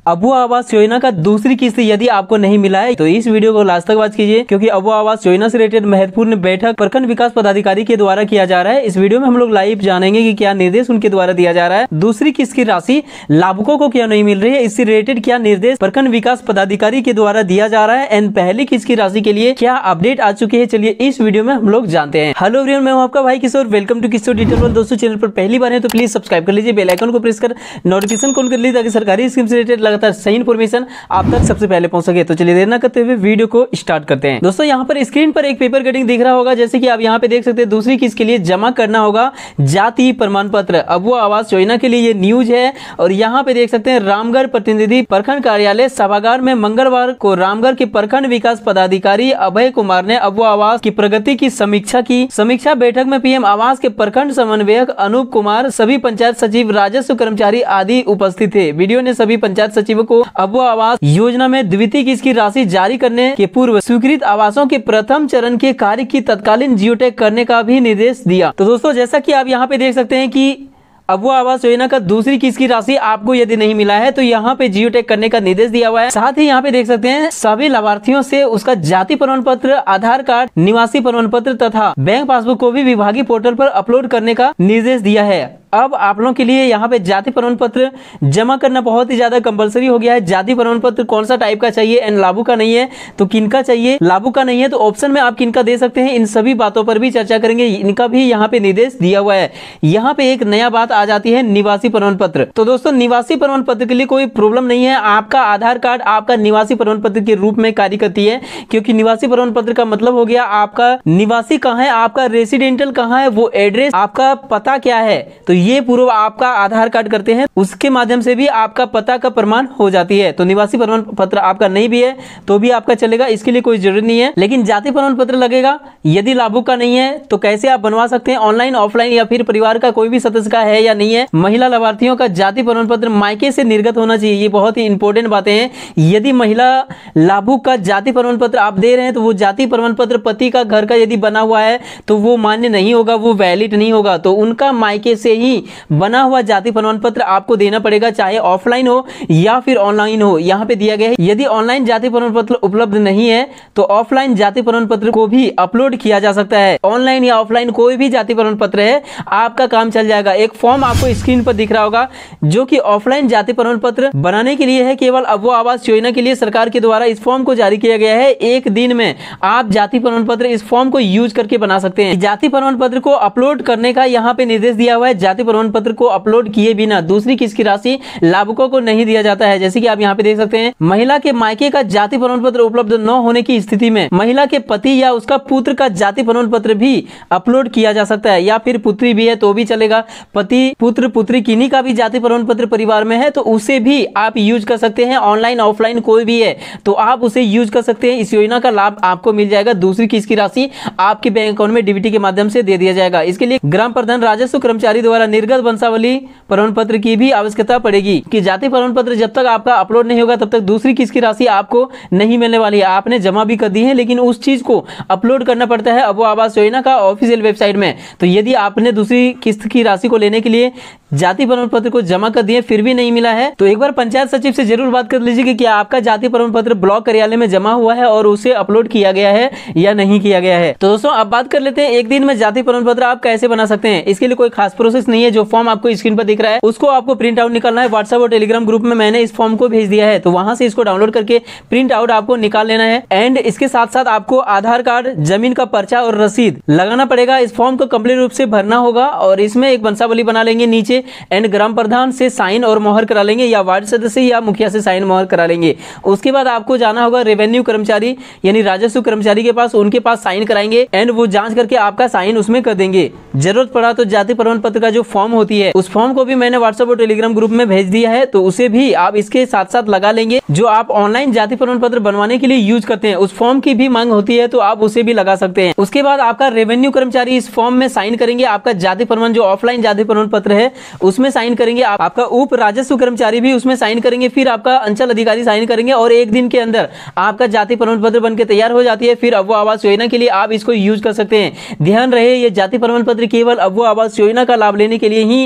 अबू आवास योजना का दूसरी किस्त यदि आपको नहीं मिला है तो इस वीडियो को लास्ट तक वॉच कीजिए, क्योंकि अबू आवास योजना से रिलेटेड महत्वपूर्ण बैठक प्रखंड विकास पदाधिकारी के द्वारा किया जा रहा है। इस वीडियो में हम लोग लाइव जानेंगे कि क्या निर्देश उनके द्वारा दिया जा रहा है, दूसरी किस्त की राशि लाभुकों को क्या नहीं मिल रही है, इससे रिलेटेड क्या निर्देश प्रखंड विकास पदाधिकारी के द्वारा दिया जा रहा है, एंड पहली किस्त की राशि के लिए क्या अपडेट आ चुकी है। चलिए इस वीडियो में हम लोग जानते हैं। हेलो एवरीवन, मैं हूं आपका भाई Kishor. Welcome to Kishor detail world. दोस्तों, चैनल पर पहली बार है तो प्लीज सब्सक्राइब कर लीजिए, बेल आइकन को प्रेस कर नोटिफिकेशन ऑन कर लीजिए ताकि सरकारी स्कीम से रिलेटेड लगातार सही इन्फॉर्मेशन आप तक सबसे पहले पहुंच सके। तो चलिए देर न करते हुए वीडियो को स्टार्ट करते हैं। दोस्तों, यहाँ पर स्क्रीन पर एक पेपर कटिंग दिख रहा होगा, जैसे कि आप यहाँ पे देख सकते हैं। दूसरी किस्त के लिए जमा करना होगा जाति प्रमाण पत्र। अबू आवास योजना के लिए ये न्यूज है। और यहाँ पे देख सकते हैं रामगढ़ प्रतिनिधि प्रखंड कार्यालय सभागार में मंगलवार को रामगढ़ के प्रखंड विकास पदाधिकारी अभय कुमार ने अबू आवास की प्रगति की समीक्षा की। समीक्षा बैठक में पीएम आवास के प्रखंड समन्वयक अनूप कुमार, सभी पंचायत सचिव, राजस्व कर्मचारी आदि उपस्थित थे। वीडियो ने सभी पंचायत सचिवों को अबू आवास योजना में द्वितीय किस्त की राशि जारी करने के पूर्व स्वीकृत आवासों के प्रथम चरण के कार्य की तत्कालीन जियोटैग करने का भी निर्देश दिया। तो दोस्तों, जैसा कि आप यहाँ पे देख सकते हैं कि अबू आवास योजना का दूसरी किस्त की राशि आपको यदि नहीं मिला है तो यहाँ पे जियोटैग करने का निर्देश दिया हुआ है। साथ ही यहाँ पे देख सकते हैं सभी लाभार्थियों से उसका जाति प्रमाण पत्र, आधार कार्ड, निवासी प्रमाण पत्र तथा बैंक पासबुक को भी विभागीय पोर्टल पर अपलोड करने का निर्देश दिया है। अब आप लोगों के लिए यहाँ पे जाति प्रमाण पत्र जमा करना बहुत ही ज्यादा कंपलसरी हो गया है। जाति प्रमाण पत्र कौन सा टाइप का चाहिए, एंड लागू का नहीं है तो किनका चाहिए, लागू का नहीं है तो ऑप्शन में आप किनका दे सकते हैं, इन सभी बातों पर भी चर्चा करेंगे। इनका भी यहाँ पे निर्देश दिया हुआ है। यहाँ पे एक नया बात आ जाती है, निवासी प्रमाण पत्र। तो दोस्तों, निवासी प्रमाण पत्र के लिए कोई प्रॉब्लम नहीं है। आपका आधार कार्ड आपका निवासी प्रमाण पत्र के रूप में कार्य करती है, क्योंकि निवासी प्रमाण पत्र का मतलब हो गया आपका निवासी कहाँ है, आपका रेसिडेंटल कहाँ है, वो एड्रेस, आपका पता क्या है। तो ये पूर्व आपका आधार कार्ड करते हैं, उसके माध्यम से भी आपका पता का प्रमाण हो जाती है। तो निवासी प्रमाण पत्र आपका नहीं भी है तो भी आपका चलेगा, इसके लिए कोई जरूरत नहीं है। लेकिन जाति प्रमाण पत्र लगेगा। यदि लाभुक का नहीं है तो कैसे आप बनवा सकते हैं, ऑनलाइन, ऑफलाइन, या फिर परिवार का कोई भी सदस्य का है या नहीं है। महिला लाभार्थियों का जाति प्रमाण पत्र मायके से निर्गत होना चाहिए। ये बहुत ही इंपॉर्टेंट बातें हैं। यदि महिला लाभुक का जाति प्रमाण पत्र आप दे रहे हैं तो वो जाति प्रमाण पत्र पति का घर का यदि बना हुआ है तो वो मान्य नहीं होगा, वो वैलिड नहीं होगा। तो उनका मायके से ही बना हुआ जाति प्रमाण पत्र आपको देना पड़ेगा, चाहे ऑफलाइन हो या फिर ऑनलाइन हो। यहाँ पे दिया गया है यदि ऑनलाइन जाति प्रमाण पत्र उपलब्ध नहीं है तो ऑफलाइन जाति प्रमाण पत्र को भी अपलोड किया जा सकता है। ऑनलाइन या ऑफलाइन कोई भी जाति प्रमाण पत्र है, आपका काम चल जाएगा। एक फॉर्म आपको स्क्रीन पर दिख रहा होगा जो कि ऑफलाइन जाति प्रमाण पत्र बनाने के लिए है। केवल अबू आवास योजना के लिए सरकार के द्वारा इस फॉर्म को जारी किया गया है। एक दिन में आप जाति प्रमाण पत्र इस फॉर्म को यूज करके बना सकते हैं। जाति प्रमाण पत्र को अपलोड करने का यहाँ पे निर्देश दिया हुआ है। जाति प्रमाण पत्र को अपलोड किए बिना दूसरी किस्त की राशि लाभुकों को नहीं दिया जाता है। जैसे कि आप यहाँ पे देख सकते हैं, महिला के मायके का जाति प्रमाण पत्र उपलब्ध न होने की स्थिति में महिला के पति या उसका पुत्र का जाति प्रमाण पत्र भी अपलोड किया जा सकता है, या फिर पुत्री भी है तो भी चलेगा। पति, पुत्र, पुत्री किन्हीं का भी जाति प्रमाण पत्र परिवार में है तो उसे भी आप यूज कर सकते हैं। ऑनलाइन, ऑफलाइन कोई भी है तो आप उसे यूज कर सकते हैं। इस योजना का लाभ आपको मिल जाएगा। दूसरी किस्त की राशि आपके बैंक अकाउंट में डीबीटी के माध्यम से दे दिया जाएगा। इसके लिए ग्राम प्रधान, राजस्व कर्मचारी द्वारा निर्गत वंशावली प्रमाण पत्र की भी आवश्यकता पड़ेगी कि जाति प्रमाण पत्र जब तक आपका अपलोड नहीं होगा तब तक दूसरी किस्त की राशि आपको नहीं मिलने वाली है। आपने जमा भी कर दी है लेकिन उस चीज को अपलोड करना पड़ता है अबू आवास योजना का ऑफिशियल वेबसाइट में। तो यदि आपने दूसरी किस्त की राशि को लेने के लिए जाति प्रमाण पत्र को जमा कर दिए फिर भी नहीं मिला है तो एक बार पंचायत सचिव से जरूर बात कर लीजिए कि क्या आपका जाति प्रमाण पत्र ब्लॉक कार्यालय में जमा हुआ है और उसे अपलोड किया गया है या नहीं किया गया है। तो दोस्तों, अब बात कर लेते हैं एक दिन में जाति प्रमाण पत्र आप कैसे बना सकते हैं। इसके लिए कोई खास प्रोसेस नहीं है। जो फॉर्म आपको स्क्रीन पर दिख रहा है उसको आपको प्रिंट आउट निकालना है। व्हाट्सएप और टेलीग्राम ग्रुप में मैंने इस फॉर्म को भेज दिया है, तो वहां से इसको डाउनलोड करके प्रिंट आउट आपको निकाल लेना है। एंड इसके साथ साथ आपको आधार कार्ड, जमीन का पर्चा और रसीद लगाना पड़ेगा। इस फॉर्म को कंप्लीट रूप से भरना होगा और इसमें एक वंशावली बना लेंगे नीचे, एंड ग्राम प्रधान से साइन और मोहर करा लेंगे, या वार्ड सदस्य या मुखिया से साइन मोहर करा लेंगे। उसके बाद आपको जाना होगा रेवेन्यू कर्मचारी यानी राजस्व कर्मचारी के पास, उनके पास साइन कराएंगे एंड वो जांच करके आपका साइन उसमें कर देंगे। जरूरत पड़ा तो जाति प्रमाण पत्र का जो फॉर्म होती है उस फॉर्म को भी मैंने व्हाट्सएप और टेलीग्राम ग्रुप में भेज दिया है, तो उसे भी आप इसके साथ साथ लगा लेंगे। जो आप ऑनलाइन जाति प्रमाण पत्र बनवाने के लिए यूज करते हैं उस फॉर्म की भी मांग होती है तो आप उसे भी लगा सकते हैं। उसके बाद आपका रेवेन्यू कर्मचारी इस फॉर्म में साइन करेंगे, आपका जाति प्रमाण जो ऑफलाइन जाति प्रमाण पत्र है उसमें साइन करेंगे। आपका उप राजस्व कर्मचारी भी उसमें साइन करेंगे, फिर आपका अंचल अधिकारी साइन करेंगे और एक दिन के अंदर आपका जाति प्रमाण पत्र बनकर तैयार हो जाती है। फिर अबू आवास योजना के लिए आप इसको यूज कर सकते हैं। ध्यान रहे, ये जाति प्रमाण पत्र केवल अबू आवास योजना का लाभ लेने के लिए ही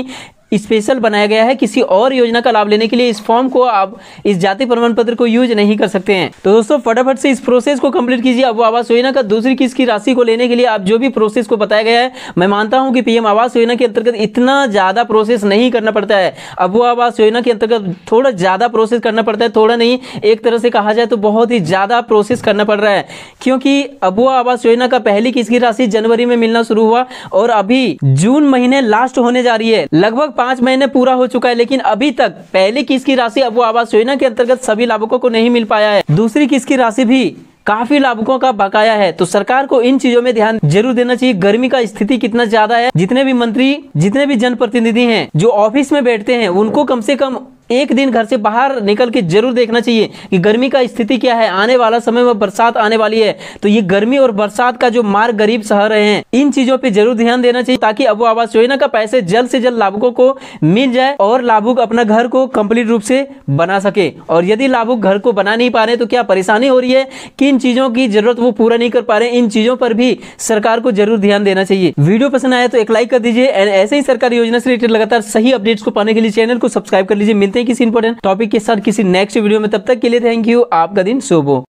स्पेशल बनाया गया है। किसी और योजना का लाभ लेने के लिए इस फॉर्म को आप इस जाति प्रमाण पत्र को यूज नहीं कर सकते हैं। तो दोस्तों फटाफट से इस प्रोसेस को कंप्लीट कीजिए। अब आवास योजना का दूसरी किस्त की राशि को लेने के लिए आप जो भी प्रोसेस को बताया गया है, मैं मानता हूं कि पीएम आवास योजना के अंतर्गत इतना ज्यादा प्रोसेस नहीं करना पड़ता है। अब वो आवास योजना के अंतर्गत थोड़ा ज्यादा प्रोसेस करना पड़ता है, थोड़ा नहीं, एक तरह से कहा जाए तो बहुत ही ज्यादा प्रोसेस करना पड़ रहा है, क्योंकि अब वो आवास योजना का पहली किस्त की राशि जनवरी में मिलना शुरू हुआ और अभी जून महीने लास्ट होने जा रही है। लगभग 5 महीने पूरा हो चुका है, लेकिन अभी तक पहली किस्त की राशि अब वो आवास योजना के अंतर्गत सभी लाभुकों को नहीं मिल पाया है। दूसरी किस्त की राशि भी काफी लाभुकों का बकाया है। तो सरकार को इन चीजों में ध्यान जरूर देना चाहिए। गर्मी का स्थिति कितना ज्यादा है, जितने भी मंत्री, जितने भी जनप्रतिनिधि हैं जो ऑफिस में बैठते हैं, उनको कम से कम एक दिन घर से बाहर निकल के जरूर देखना चाहिए कि गर्मी का स्थिति क्या है। आने वाला समय में बरसात आने वाली है, तो ये गर्मी और बरसात का जो मार गरीब सह रहे हैं, इन चीजों पे जरूर ध्यान देना चाहिए, ताकि अब वो आवास योजना का पैसे जल्द से जल्द लाभुकों को मिल जाए और लाभुक अपना घर को कंप्लीट रूप से बना सके। और यदि लाभुक घर को बना नहीं पा रहे तो क्या परेशानी हो रही है, किन चीजों की जरूरत वो पूरा नहीं कर पा रहे, इन चीजों पर भी सरकार को जरूर ध्यान देना चाहिए। वीडियो पसंद आया तो एक लाइक कर दीजिए। ऐसे ही सरकारी योजना से रिलेटेड लगातार सही अपडेट्स को पाने के लिए चैनल को सब्सक्राइब कर लीजिए। मिलते हैं किसी इंपॉर्टेंट टॉपिक के साथ किसी नेक्स्ट वीडियो में, तब तक के लिए थैंक यू। आपका दिन शुभ हो।